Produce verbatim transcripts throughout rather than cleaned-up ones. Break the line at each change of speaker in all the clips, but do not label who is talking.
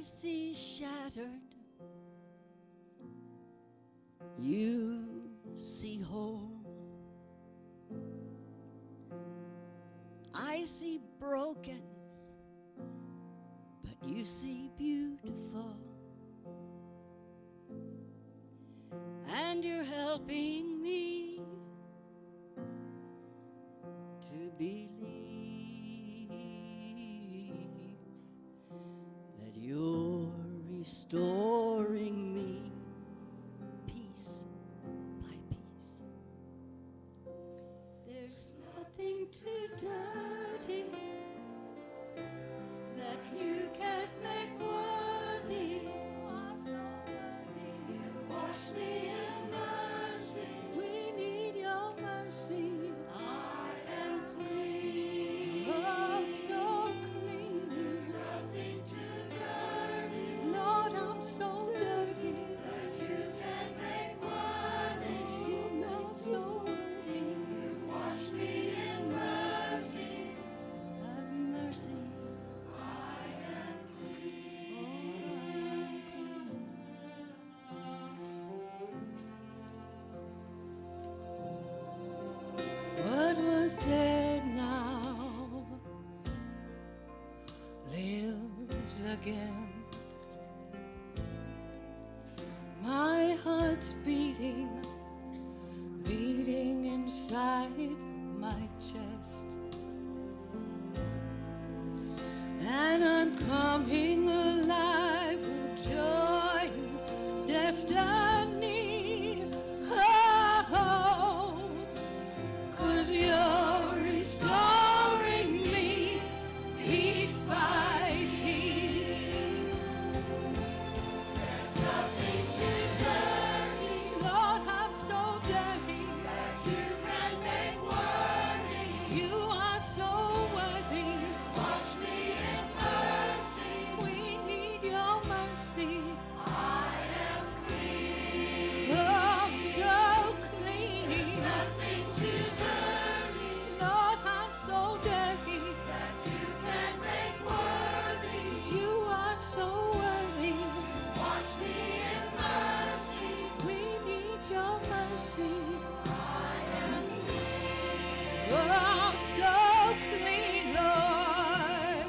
see shattered, you see whole. I see broken, but you see beautiful. And you're helping me to believe that you're restoring me piece by piece. There's nothing too dirty that you can't make worthy. You are so worthy. You wash me in mercy. We need your mercy. I am clean. Oh, so clean. There's nothing too dirty. Lord, I'm so dirty that you can't make worthy. You are so worthy. You wash me in mercy. Have mercy. I am clean. What was dead now lives again. My heart's beating, beating inside my chest. And I'm coming alive with joy and destiny. Oh, 'cause you're restoring me piece by piece. There's nothing too dirty. Lord, I'm so dirty that you can make worthy. You are so worthy. Wash me in mercy. We need your mercy. I am clean. Oh, so clean. There's nothing too dirty. Lord, I'm so dirty that you can make worthy. You are so worthy. Wash me in mercy. We need your mercy. I am clean. Oh, so clean, Lord.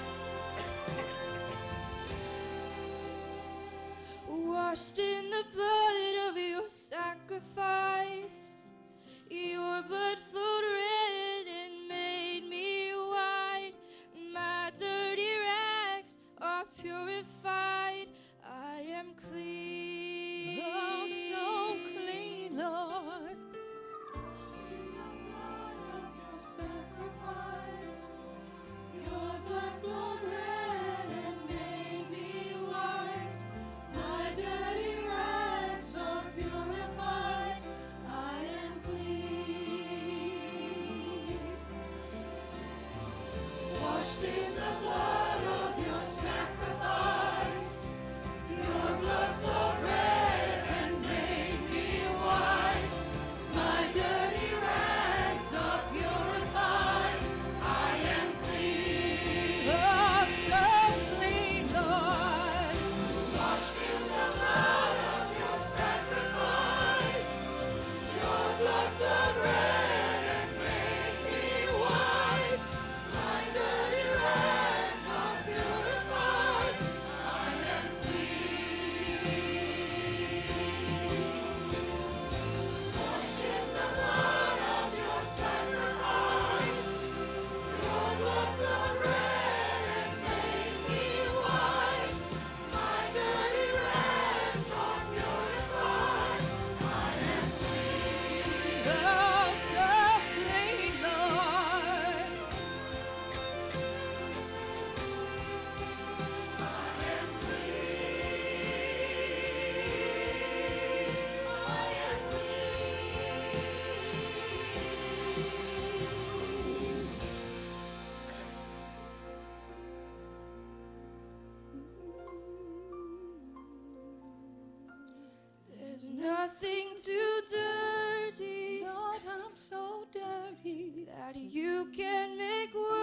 Washed in the blood of your sacrifice. Your blood flowed red and made me white. My dirty rags are purified. I am clean. Oh, so clean, Lord. In the blood of your sacrifice, your blood flowed red and made me white. My dirty rags are purified. I am clean. Washed in the blood of your sacrifice, your blood flowed red and made me white. My dirty rags are purified. I am clean. Oh, so clean, Lord. Washed in the blood of your sacrifice, your blood flowed red and made me white. My dirty rags are purified. I am clean. Washed in the blood of your sacrifice, your blood flowed red and made me white. My dirty rags are purified. I am clean. Oh, so clean, Lord. I am clean. I am clean. There's nothing too dirty. Lord, I'm so dirty that you can make worthy.